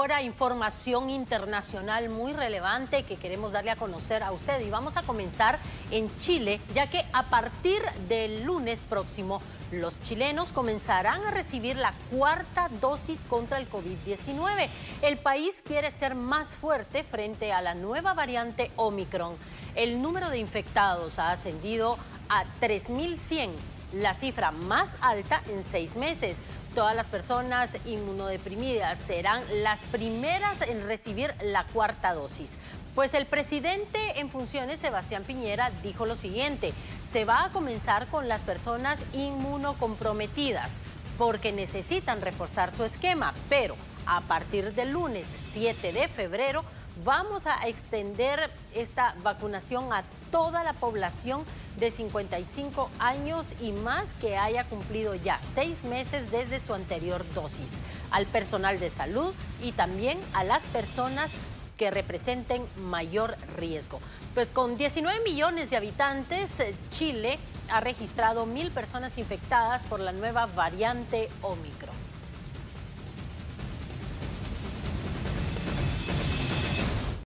ahora información internacional muy relevante que queremos darle a conocer a usted. Y vamos a comenzar en Chile, ya que a partir del lunes próximo, los chilenos comenzarán a recibir la cuarta dosis contra el COVID-19. El país quiere ser más fuerte frente a la nueva variante Omicron. El número de infectados ha ascendido a 3.100, la cifra más alta en 6 meses. Todas las personas inmunodeprimidas serán las primeras en recibir la cuarta dosis. Pues el presidente en funciones, Sebastián Piñera, dijo lo siguiente: se va a comenzar con las personas inmunocomprometidas porque necesitan reforzar su esquema, pero a partir del lunes 7 de febrero vamos a extender esta vacunación a toda la población de 55 años y más que haya cumplido ya 6 meses desde su anterior dosis, al personal de salud y también a las personas que representen mayor riesgo. Pues con 19 millones de habitantes, Chile ha registrado 1.000 personas infectadas por la nueva variante Omicron.